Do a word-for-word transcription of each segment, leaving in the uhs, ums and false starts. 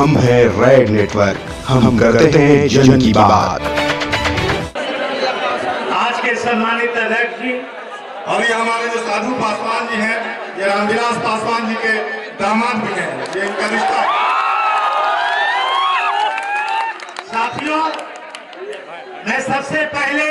हम हैं red network, हम करते हैं जन की बात। आज के सम्मानित अध्यक्ष जी और ये हमारे जो साधु पासवान जी हैं, ये रामविलास पासवान जी के दामाद भी हैं, ये इनका रिश्ता। साथियों, मैं सबसे पहले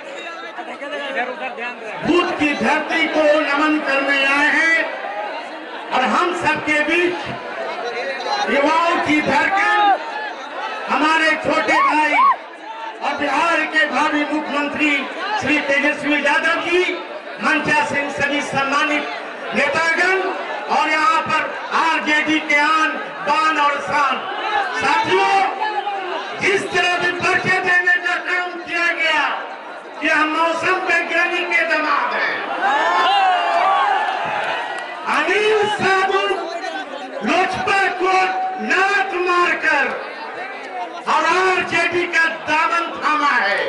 बुद्ध की धरती को नमन करने आए हैं और हम सबके बीच युवाओं की धड़कन, हमारे छोटे भाई और बिहार के भावी मुख्यमंत्री श्री तेजस्वी यादव जी, मंचासीन सभी सम्मानित नेतागण और यहाँ पर आरजेडी के आन बान और शान। साथियों, जिस तरह भी परिचय देने का काम किया गया कि हम मौसम वैज्ञानिक के दामाद हैं, अनिल साधु लोजपा को नाक मारकर और आरजेडी का दामन थामा है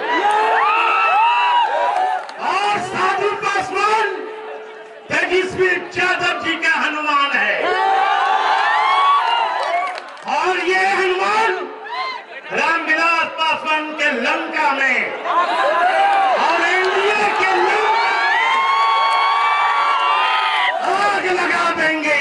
और साधु पासवान तेजस्वी यादव जी का हनुमान है और ये हनुमान रामविलास पासवान के लंका में और एनडीए के लंका आग लगा देंगे।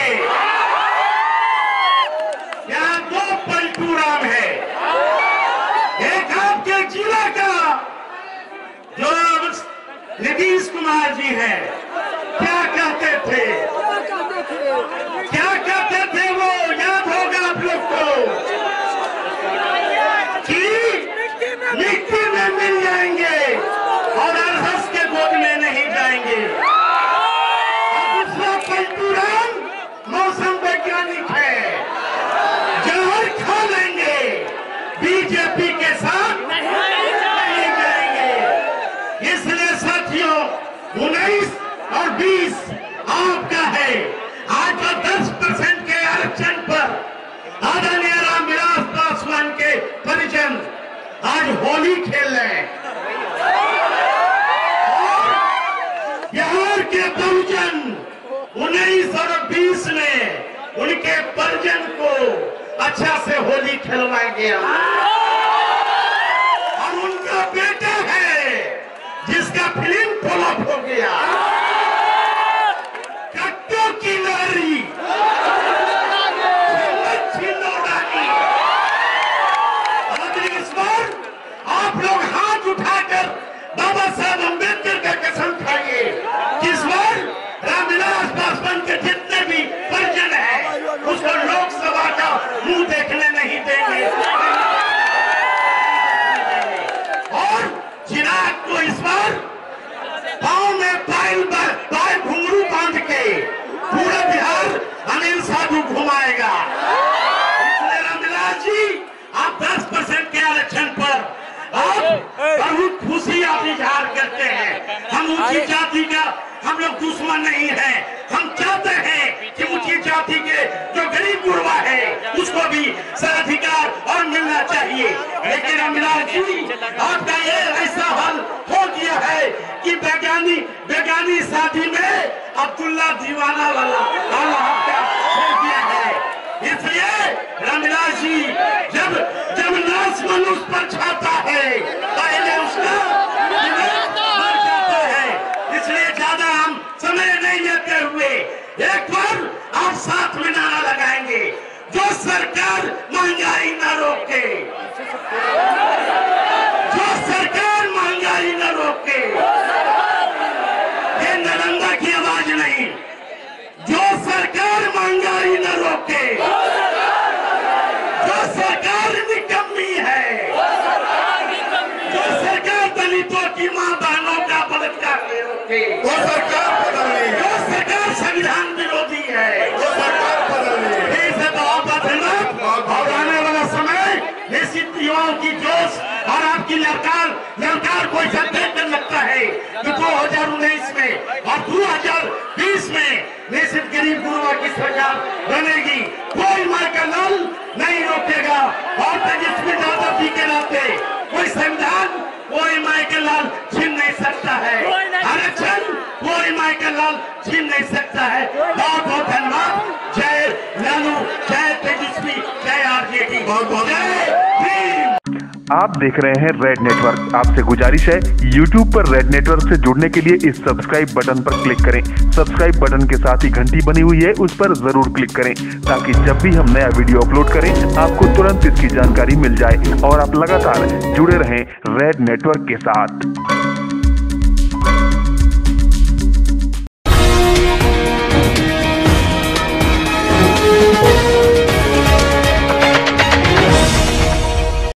यहाँ दो पलटू राम है, एक आपके जिला का जो नीतीश कुमार जी है, क्या कहते थे क्या कहते थे वो याद होगा आप लोग को कि मिट्टी में मिल जाएंगे और अरहस के गोद में नहीं जाएंगे। और दूसरा पलटू राम मौसम वैज्ञानिक है, जहर खा लेंगे, बीजेपी के साथ नहीं जाएंगे। इसलिए साथियों, उन्नीस और बीस आपका है। आज तो दस परसेंट के आरक्षण पर आदरणीय रामविलास पासवान के परिजन आज होली खेल रहे हैं। बिहार के बहुजन उन्नीस और बीस में उनके परिजन को अच्छा से होली खिलवाएंगे और उनका बेटा है जिसका फिल्म फ्लॉप हो गया, कट्टू की नारी इस बार आप लोग हाथ उठाकर बाबा साहब अम्बेडकर का कसम खाइए कि इस बार रामविलास पासवान के जितने भी परिजन हैं उसको लोकसभा का मुंह देखने नहीं देंगे और चिराग को इस बार पांव में पायल पायल घुंघरू बांध के पूरा बिहार अनिल साधु घुमाएगा। इसलिए रामविलास जी, आप दस परसेंट के आरक्षण पर आप बहुत खुशी आप इजहार करते हैं। हम ऊंची जाति का हम लोग दुश्मन नहीं है, हम चाहते हैं कि ऊंची जाति के जो गरीब गुरबा है उसको भी सर्वाधिकार और मिलना चाहिए। लेकिन रामविलास जी, आपका ये ऐसा हाल हो गया है कि वैज्ञानिक वैज्ञानिक शादी में अब्दुल्ला दीवाना वाला हाल आपका हो गया है। इसलिए रामविलास जी, जब जब नाश मनुष्य पर छाता है पहले उसका मर जाता है। इसलिए ज्यादा हम समय नहीं लेते हुए एक बार आप साथ में नारा लगाएंगे, जो सरकार महंगाई न रोके, जो सरकार महंगाई न रोके। ये नालंदा की आवाज नहीं, जो सरकार महंगाई न रोके, जो सरकार निकम्मी है, जो सरकार दलितों की मां बहनों का बलात्कार नहीं रोके, वो सरकार बदलनी है, जो सरकार संविधान विरोधी है, वो सरकार बदलनी है। इसे बहुत धन्यवाद। और आने वाला समय निश्चित युवाओं की जोश और आपकी ललकार ललकार को ऐसा देखकर लगता है कि दो हजार उन्नीस में और दो हजार बीस में निश्चित गरीब गुरुआ की सरकार बनेगी। कोई माई का लाल नहीं रोकेगा और तेजस्वी यादव जी के नाते कोई संविधान कोई माई का लाल छीन नहीं सकता है। आरक्षण कोई माइकल लाल छीन नहीं सकता है। बहुत बहुत धन्यवाद। जय लालू, जय तेजस्वी, जय आरजेडी, जय भीम। आप देख रहे हैं रेड नेटवर्क। आपसे गुजारिश है, यूट्यूब पर रेड नेटवर्क से जुड़ने के लिए इस सब्सक्राइब बटन पर क्लिक करें। सब्सक्राइब बटन के साथ ही घंटी बनी हुई है, उस पर जरूर क्लिक करें ताकि जब भी हम नया वीडियो अपलोड करें आपको तुरंत इसकी जानकारी मिल जाए और आप लगातार जुड़े रहें रेड नेटवर्क के साथ।